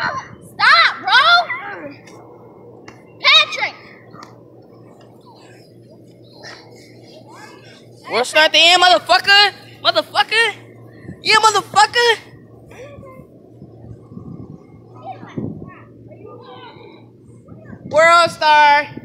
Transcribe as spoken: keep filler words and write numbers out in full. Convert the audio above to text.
Stop, bro! Patrick! We'll start the end, motherfucker! Motherfucker! Yeah, motherfucker! World Star!